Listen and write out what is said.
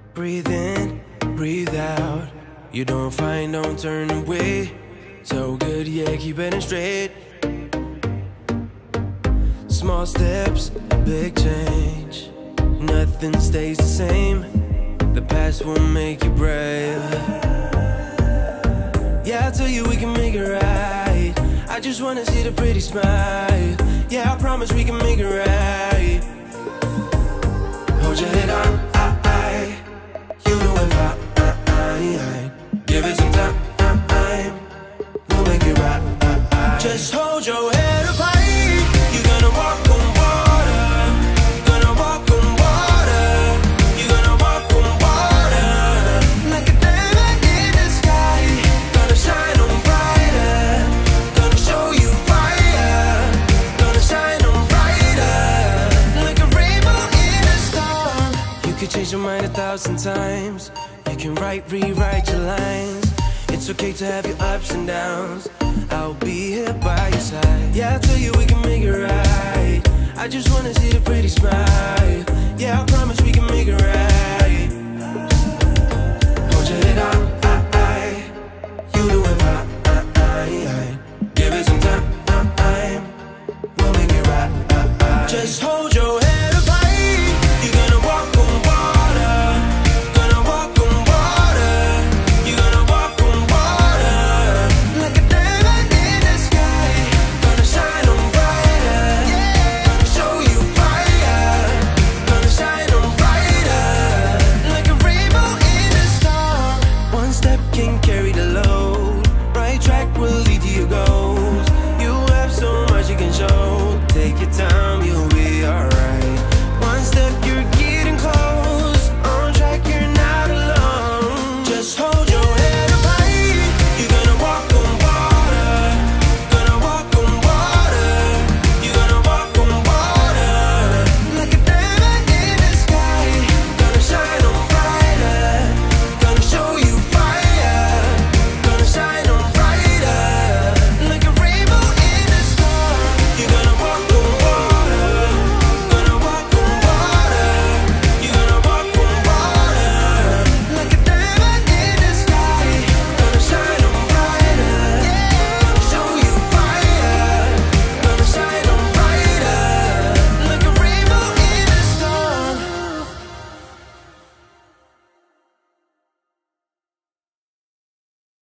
Breathe in, breathe out. You don't find, don't turn away. So good, yeah, keep heading straight. Small steps, a big change. Nothing stays the same. The past will make you brave. Yeah, I tell you we can make it right. I just wanna see the pretty smile. Yeah, I promise we can make it right. Hold your head up, you know if I give it some time, we'll make it right. Just hold your head up high. You're gonna walk on water. Gonna walk on water. You're gonna walk on water. Like a diamond in the sky. Gonna shine on brighter. Gonna show you fire. Gonna shine on brighter. Like a rainbow in a storm. You could change your mind 1,000 times. You can rewrite your lines. It's okay to have your ups and downs. I'll be here by your side. Yeah, I tell you we can make it right. I just wanna see the pretty smile. Yeah,